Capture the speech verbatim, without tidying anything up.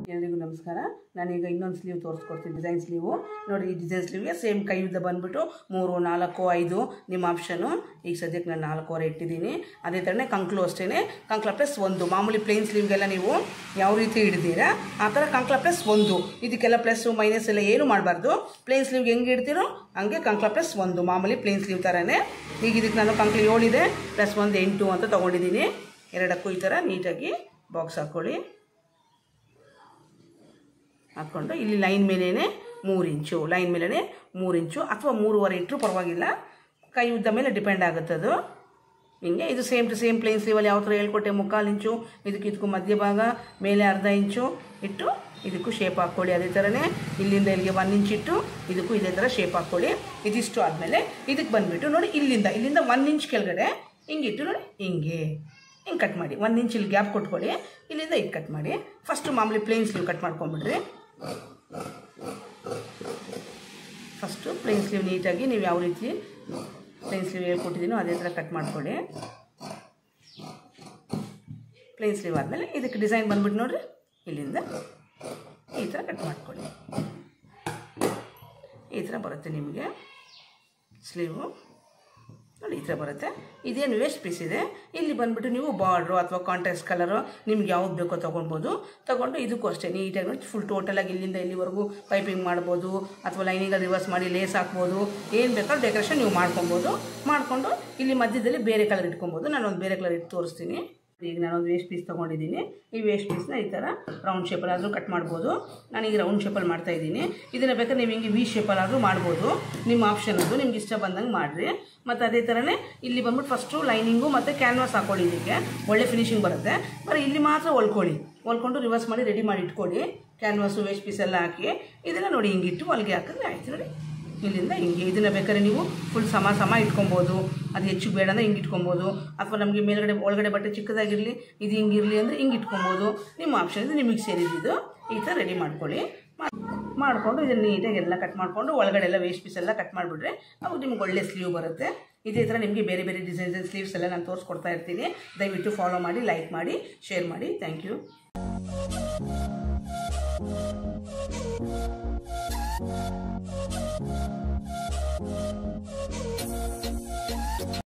ಎಲ್ಲರಿಗೂ ನಮಸ್ಕಾರ. ನಾನೀಗ ಇನ್ನೊಂದು ಸ್ಲೀವ್ ತೋರಿಸ್ಕೊಡ್ತೀನಿ, ಡಿಸೈನ್ ಸ್ಲೀವು. ನೋಡಿ, ಈ ಡಿಸೈನ್ ಸ್ಲೀವ್ಗೆ ಸೇಮ್ ಕೈ ಉದ್ದ ಬಂದುಬಿಟ್ಟು ಮೂರು ನಾಲ್ಕು ಐದು ನಿಮ್ಮ ಆಪ್ಷನು. ಈಗ ಸದ್ಯಕ್ಕೆ ನಾನು ನಾಲ್ಕೂವರೆ ಇಟ್ಟಿದ್ದೀನಿ. ಅದೇ ಥರನೇ ಕಂಕ್ಲು ಅಷ್ಟೇ, ಕಂಕ್ಲ ಪ್ಲಸ್ ಒಂದು. ಮಾಮೂಲಿ ಪ್ಲೇನ್ ಸ್ಲೀವ್ಗೆಲ್ಲ ನೀವು ಯಾವ ರೀತಿ ಹಿಡ್ತೀರಾ ಆ ಥರ ಕಂಕ್ಲ ಪ್ಲಸ್ ಒಂದು. ಇದಕ್ಕೆಲ್ಲ ಪ್ಲಸ್ಸು ಮೈನಸ್ ಎಲ್ಲ ಏನು ಮಾಡಬಾರ್ದು. ಪ್ಲೇನ್ ಸ್ಲೀವ್ಗೆ ಹೆಂಗೆ ಇಡ್ತೀರೋ ಹಂಗೆ ಕಂಕ್ಲ ಪ್ಲಸ್ ಒಂದು, ಮಾಮೂಲಿ ಪ್ಲೇನ್ ಸ್ಲೀವ್ ಥರನೇ. ಈಗ ಇದಕ್ಕೆ ನಾನು ಕಂಕ್ಲು ಏಳಿದೆ ಪ್ಲಸ್ ಒಂದು ಎಂಟು ಅಂತ ತೊಗೊಂಡಿದ್ದೀನಿ. ಎರಡಕ್ಕೂ ಈ ಥರ ನೀಟಾಗಿ ಬಾಕ್ಸ್ ಹಾಕ್ಕೊಳ್ಳಿ. ಹಾಕ್ಕೊಂಡು ಇಲ್ಲಿ ಲೈನ್ ಮೇಲೇ ಮೂರು ಇಂಚು ಲೈನ್ ಮೇಲೇ ಮೂರು ಇಂಚು ಅಥವಾ ಮೂರುವರೆ ಇಟ್ಟರು ಪರವಾಗಿಲ್ಲ, ಕೈ ಉದ್ದ ಮೇಲೆ ಡಿಪೆಂಡ್ ಆಗುತ್ತದು. ಹಿಂಗೆ ಇದು ಸೇಮ್ ಟು ಸೇಮ್ ಪ್ಲೇನ್ ಸ್ಲೀವಲ್ಲಿ ಯಾವ ಥರ ಹೇಳ್ಕೊಟ್ಟೆ, ಮುಕ್ಕಾಲು ಇಂಚು ಇದಕ್ಕೆ ಇದಕ್ಕೂ ಮಧ್ಯಭಾಗ ಮೇಲೆ ಅರ್ಧ ಇಂಚು ಇಟ್ಟು ಇದಕ್ಕೂ ಶೇಪ್ ಹಾಕ್ಕೊಳ್ಳಿ. ಅದೇ ಥರನೇ ಇಲ್ಲಿಂದ ಇಲ್ಲಿಗೆ ಒಂದು ಇಂಚ್ ಇಟ್ಟು ಇದಕ್ಕೂ ಇದೇ ಥರ ಶೇಪ್ ಹಾಕ್ಕೊಳ್ಳಿ. ಇದಿಷ್ಟು ಆದಮೇಲೆ ಇದಕ್ಕೆ ಬಂದುಬಿಟ್ಟು ನೋಡಿ, ಇಲ್ಲಿಂದ ಇಲ್ಲಿಂದ ಒಂದು ಇಂಚ್ ಕೆಳಗಡೆ ಹಿಂಗಿಟ್ಟು ನೋಡಿ, ಹಿಂಗೆ ಹಿಂಗೆ ಕಟ್ ಮಾಡಿ. ಒಂದು ಇಂಚ್ ಇಲ್ಲಿ ಗ್ಯಾಪ್ ಕೊಟ್ಕೊಳ್ಳಿ. ಇಲ್ಲಿಂದ ಇದು ಕಟ್ ಮಾಡಿ. ಫಸ್ಟು ಮಾಮೂಲಿ ಪ್ಲೇನ್ ಸ್ಲೀವ್ ಕಟ್ ಮಾಡ್ಕೊಂಬಿಡ್ರಿ. ಫಸ್ಟು ಪ್ಲೇನ್ ಸ್ಲೀವ್ ನೀಟಾಗಿ ನೀವು ಯಾವ ರೀತಿ ಪ್ಲೇನ್ ಸ್ಲೀವ್ ಹೇಳ್ಕೊಟ್ಟಿದ್ದೀನೋ ಅದೇ ಥರ ಕಟ್ ಮಾಡ್ಕೊಳ್ಳಿ. ಪ್ಲೇನ್ ಸ್ಲೀವ್ ಆದಮೇಲೆ ಇದಕ್ಕೆ ಡಿಸೈನ್ ಬಂದ್ಬಿಟ್ಟು ನೋಡಿರಿ, ಇಲ್ಲಿಂದ ಈ ಥರ ಕಟ್ ಮಾಡ್ಕೊಳ್ಳಿ. ಈ ಥರ ಬರುತ್ತೆ ನಿಮಗೆ ಸ್ಲೀವು. ನೋಡಿ, ಈ ಥರ ಬರುತ್ತೆ. ಇದೇನು ವೇಸ್ಟ್ ಪೀಸ್ ಇದೆ. ಇಲ್ಲಿ ಬಂದುಬಿಟ್ಟು ನೀವು ಬಾರ್ಡ್ರು ಅಥವಾ ಕಾಂಟ್ರಾಸ್ಟ್ ಕಲರು ನಿಮ್ಗೆ ಯಾವ್ದು ಬೇಕೋ ತೊಗೊಳ್ಬೋದು. ತೊಗೊಂಡು ಇದಕ್ಕೂ ಅಷ್ಟೇ ನೀಟಾಗಿ ನೋಡಿ, ಫುಲ್ ಟೋಟಲಾಗಿ ಇಲ್ಲಿಂದ ಇಲ್ಲಿವರೆಗೂ ಪೈಪಿಂಗ್ ಮಾಡ್ಬೋದು ಅಥವಾ ಲೈನಿಂಗಲ್ಲಿ ರಿವರ್ಸ್ ಮಾಡಿ ಲೇಸ್ ಹಾಕ್ಬೋದು. ಏನು ಬೇಕಾದ್ರೂ ಡೆಕೋರೇಷನ್ ನೀವು ಮಾಡ್ಕೊಬೋದು. ಮಾಡಿಕೊಂಡು ಇಲ್ಲಿ ಮಧ್ಯದಲ್ಲಿ ಬೇರೆ ಕಲರ್ ಇಟ್ಕೊಬೋದು. ನಾನೊಂದು ಬೇರೆ ಕಲರ್ ಇಟ್ಟು ತೋರಿಸ್ತೀನಿ. ಈಗ ನಾನೊಂದು ವೇಸ್ಟ್ ಪೀಸ್ ತೊಗೊಂಡಿದ್ದೀನಿ. ಈ ವೇಸ್ಟ್ ಪೀಸ್ನ ಈ ಥರ ರೌಂಡ್ ಶೇಪಲ್ಲಾದರೂ ಕಟ್ ಮಾಡ್ಬೋದು. ನಾನೀಗ ರೌಂಡ್ ಶೇಪಲ್ಲಿ ಮಾಡ್ತಾಯಿದ್ದೀನಿ. ಇದನ್ನು ಬೇಕಾದ್ರೆ ನೀವು ಹಿಂಗೆ ವಿ ಶೇಪಲ್ಲಾದರೂ ಮಾಡ್ಬೋದು. ನಿಮ್ಮ ಆಪ್ಷನ್ ಅದು, ನಿಮ್ಗೆ ಇಷ್ಟ ಬಂದಂಗೆ ಮಾಡಿರಿ. ಮತ್ತು ಅದೇ ಥರನೇ ಇಲ್ಲಿ ಬಂದ್ಬಿಟ್ಟು ಫಸ್ಟು ಲೈನಿಂಗು ಮತ್ತು ಕ್ಯಾನ್ವಾಸ್ ಹಾಕ್ಕೊಳ್ಳಿ. ಇದಕ್ಕೆ ಒಳ್ಳೆ ಫಿನಿಶಿಂಗ್ ಬರುತ್ತೆ. ಬರೀ ಇಲ್ಲಿ ಮಾತ್ರ ಹೊಲ್ಕೊಳ್ಳಿ. ಹೊಲ್ಕೊಂಡು ರಿವರ್ಸ್ ಮಾಡಿ ರೆಡಿ ಮಾಡಿ ಇಟ್ಕೊಳ್ಳಿ. ಕ್ಯಾನ್ವಾಸು ವೇಸ್ಟ್ ಪೀಸ್ ಎಲ್ಲ ಹಾಕಿ ಇದನ್ನು ನೋಡಿ ಹಿಂಗಿಟ್ಟು ಹೊಲಿಗೆ ಹಾಕಿದ್ರೆ ಆಯ್ತು. ನೋಡಿ, ಇಲ್ಲಿಂದ ಹಿಂಗೆ ಇದನ್ನು ಬೇಕಾದ್ರೆ ನೀವು ಫುಲ್ ಸಮ ಸಮ ಇಟ್ಕೊಬೋದು. ಅದು ಹೆಚ್ಚು ಬೇಡ ಅಂದರೆ ಹಿಂಗೆ ಇಟ್ಕೊಬೋದು. ಅಥವಾ ನಮಗೆ ಮೇಲ್ಗಡೆ ಒಳಗಡೆ ಬಟ್ಟೆ ಚಿಕ್ಕದಾಗಿರಲಿ, ಇದು ಹಿಂಗಿರಲಿ ಅಂದರೆ ಹಿಂಗೆ ಇಟ್ಕೊಬೋದು. ನಿಮ್ಮ ಆಪ್ಷನ್ ಇದು, ನಿಮಗೆ ಸೇರಿದ್ದು. ಈ ಥರ ರೆಡಿ ಮಾಡ್ಕೊಳ್ಳಿ. ಮಾಡಿಕೊಂಡು ಇದನ್ನು ನೀಟಾಗಿ ಎಲ್ಲ ಕಟ್ ಮಾಡಿಕೊಂಡು ಒಳಗಡೆ ಎಲ್ಲ ವೇಸ್ಟ್ ಪೀಸ್ ಎಲ್ಲ ಕಟ್ ಮಾಡಿಬಿಟ್ರೆ ಅವಾಗ ನಿಮ್ಗೆ ಒಳ್ಳೆ ಸ್ಲೀವ್ ಬರುತ್ತೆ. ಇದೇ ಥರ ನಿಮಗೆ ಬೇರೆ ಬೇರೆ ಡಿಸೈನ್ಸ್ ಸ್ಲೀವ್ಸ್ ಎಲ್ಲ ನಾನು ತೋರಿಸ್ಕೊಡ್ತಾ ಇರ್ತೀನಿ. ದಯವಿಟ್ಟು ಫಾಲೋ ಮಾಡಿ, ಲೈಕ್ ಮಾಡಿ, ಶೇರ್ ಮಾಡಿ. Thank you.